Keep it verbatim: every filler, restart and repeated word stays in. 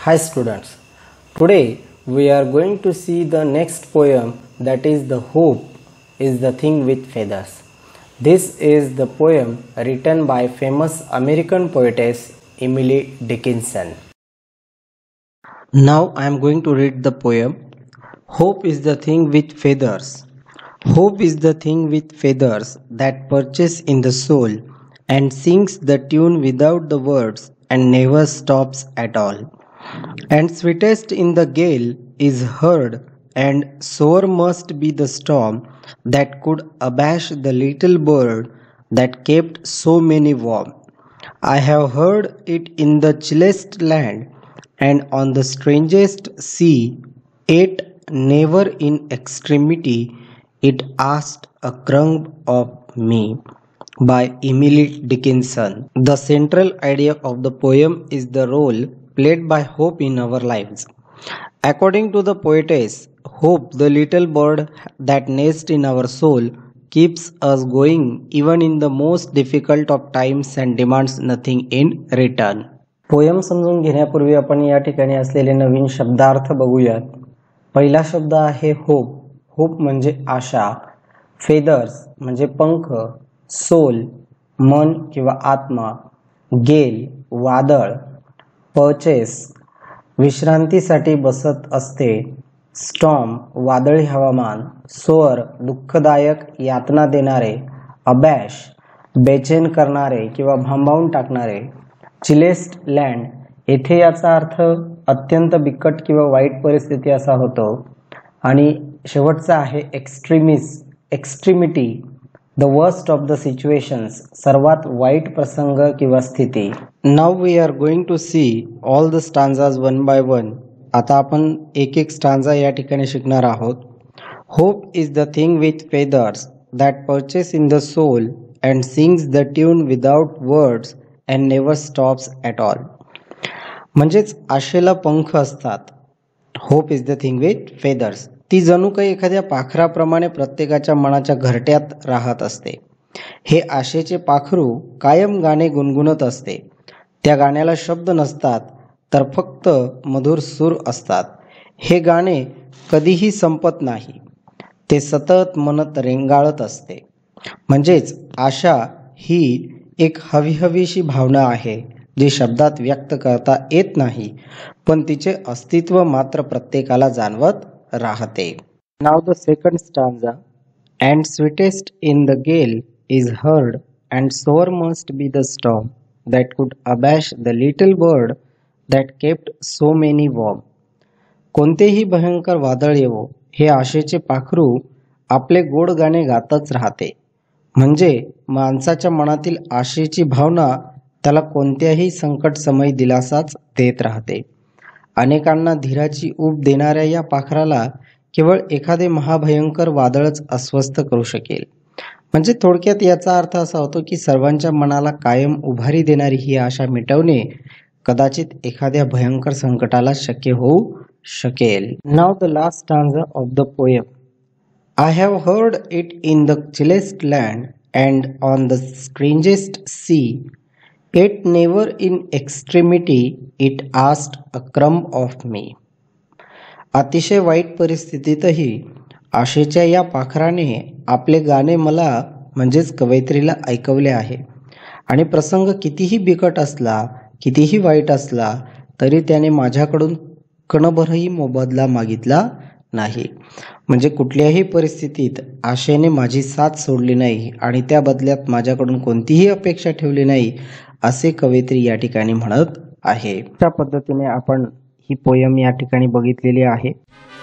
Hi students, today we are going to see the next poem, that is The Hope is the Thing with Feathers. This is the poem written by famous American poetess Emily Dickinson. Now I am going to read the poem. Hope is the thing with feathers. Hope is the thing with feathers that perches in the soul and sings the tune without the words and never stops at all. And sweetest in the gale is heard, and sore must be the storm that could abash the little bird that kept so many warm. I have heard it in the chillest land and on the strangest sea, yet never in extremity it asked a crumb of me. By Emily Dickinson. The central idea of the poem is the role played by hope in our lives. According to the poetess, hope, the little bird that nests in our soul, keeps us going even in the most difficult of times and demands nothing in return. Poem समजून घेण्यापूर्वी आपण या ठिकाणी असलेले नवीन शब्दार्थ बघूयात. पहिला शब्द आहे होप. होप म्हणजे आशा. फेदर्स म्हणजे पंख. सोल मन किंवा आत्मा. गेल वादळ. पर्चेस विश्रांतीसाठी बसत असते. स्टॉर्म वादळी हवामान. सोअर दुःखदायक यातना देणारे. अबॅश बेचैन करणारे किंवा भांबावून टाकणारे. चिलेस्ट लँड येथे याचा अर्थ अत्यंत बिकट किंवा वाईट परिस्थिती असा होतो. आणि शेवटचा आहे extremis extremity the worst of the situations सर्वात वाईट प्रसंग किंवा स्थिती. Now we are going to see all the stanzas one by one. आता आपण एक एक स्टांजा या ठिकाणी शिकणार आहोत. Hope is the thing with feathers that perches in the soul and sings the tune without words and never stops at all. म्हणजेच आशेला पंख असतात. Hope is the thing with feathers. ती जणू काही एखाद्या पाखराप्रमाणे प्रत्येकाच्या मनाच्या घरट्यात राहत असते. हे आशेचे पाखरू कायम गाणे गुणगुणत असते. त्या गाण्याला शब्द नसतात तर फक्त मधुर सूर असतात. हे गाणे कधीही संपत नाही. ते सतत मनत रेंगाळत असते. म्हणजेच आशा ही एक हवीहवीशी भावना आहे जी शब्दात व्यक्त करता येत नाही, पण तिचे अस्तित्व मात्र प्रत्येकाला जाणवत राहते. Now the second stanza. And sweetest in the gale is heard and sore must be the storm that could abash the little bird that kept so many warm. कोणतेही भयंकर वादळ येवो हे आशेचे पाखरू आपले गोड गाणे गातच राहते. म्हणजे माणसाच्या मनातील आशेची भावना त्याला कोणत्याही संकट समय दिलासाच देत राहते. अनेकांना धीराची ऊब देणाऱ्या या पाखराला केवळ एखादे महाभयंकर वादळच अस्वस्थ करू शकेल. म्हणजे थोडक्यात याचा अर्थ असा होतो की सर्वांच्या मनाला कायम उभारी देणारी ही आशा मिटवणे कदाचित एखाद्या भयंकर संकटाला शक्य होऊ शकेल. Now the last stanza of the poem. I have heard it in the chillest land and on the strangest sea, yet never in extremity it asked a crumb of me. अतिशय वाईट परिस्थितीतही आशेच्या या पाखराने आपले गाणे मला म्हणजेच कवयित्रीला ऐकवले आहे. आणि प्रसंग कितीही बिकट असला, कितीही वाईट असला तरी त्याने माझ्याकडून कणभरही मोबदला मागितला नाही. म्हणजे कुठल्याही परिस्थितीत आशेने माझी साथ सोडली नाही आणि त्या बदल्यात माझ्याकडून कोणतीही अपेक्षा ठेवली नाही असे कवयित्री या ठिकाणी म्हणत आहे. अशा पद्धतीने आपण ही पोयम या ठिकाणी बघितलेली आहे.